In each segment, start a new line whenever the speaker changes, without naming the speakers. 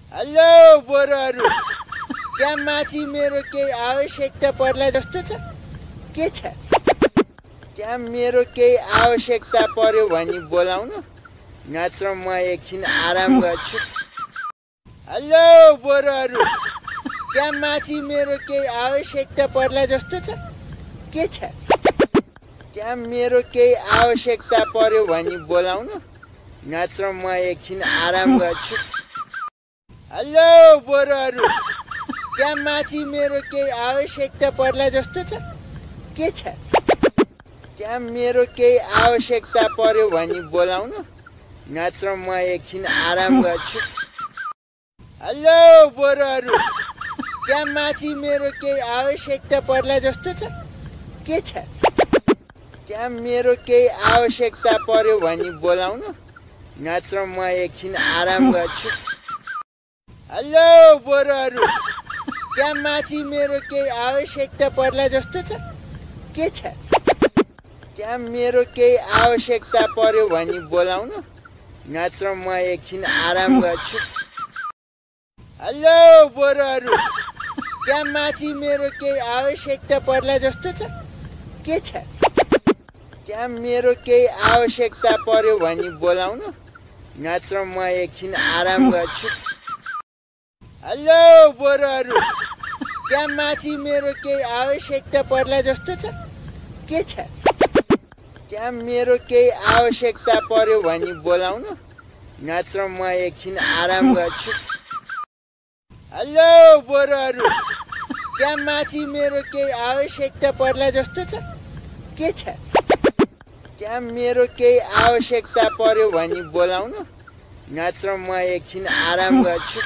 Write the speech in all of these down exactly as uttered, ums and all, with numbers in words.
Hello बोरहरू, त्यहाँ माथि मेरो केही आवश्यकता पर्ला जस्तो छ के छ? त्यहाँ मेरो केही आवश्यकता पर्यो भने बोलाउनु, नत्र म एकछिन आराम गर्छु। हेलो बोरहरू, त्यहाँ माथि मेरो केही आवश्यकता पर्ला जस्तो छ के छ? त्यहाँ मेरो केही आवश्यकता पर्यो भने बोलाउनु, नत्र म एकछिन आराम गर्छु। हेलो बोरहरू, त्यहाँ माथि मेरो केही आवश्यकता पर्ला जस्तो छ के छ? त्यहाँ मेरो केही आवश्यकता पर्यो भने बोलाउनु, नत्र म एकछिन आराम गर्छु। हेलो बोरहरू, त्यहाँ माथि मेरो केही आवश्यकता पर्ला जस्तो छ के छ? त्यहाँ मेरो केही आवश्यकता पर्यो भने बोलाउनु, नत्र म एकछिन आराम गर्छु। हेलो बोरहरू, त्यहाँ माथि मेरो केही आवश्यकता पर्ला जस्तो छ के छ? त्यहाँ मेरो केही आवश्यकता पर्यो भने बोलाउनु, नत्र म एकछिन आराम गर्छु। हेलो बोरहरू, त्यहाँ माथि मेरो केही आवश्यकता पर्ला जस्तो छ के छ? त्यहाँ मेरो केही आवश्यकता पर्यो भने बोलाउनु, नत्र म एकछिन आराम गर्छु। हेलो बोरहरू, त्यहाँ माथि मेरो केही आवश्यकता पर्ला जस्तो छ के छ? त्यहाँ मेरो केही आवश्यकता पर्यो भने बोलाउनु, नत्र म एकछिन आराम गर्छु। हेलो बोरहरू, त्यहाँ माथि मेरो केही आवश्यकता पर्ला जस्तो छ के छ? त्यहाँ मेरो केही आवश्यकता पर्यो भने बोलाउनु, नत्र म एकछिन आराम गर्छु।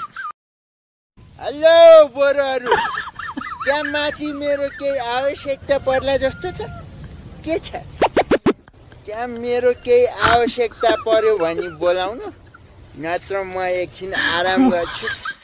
हेलो बोरहरू, त्यहाँ माथि मेरो केही आवश्यकता पर्ला जस्तो छ के छ? त्यहाँ मेरो केही आवश्यकता पर्यो भने बोलाउनु, नत्र म एकछिन आराम गर्छु।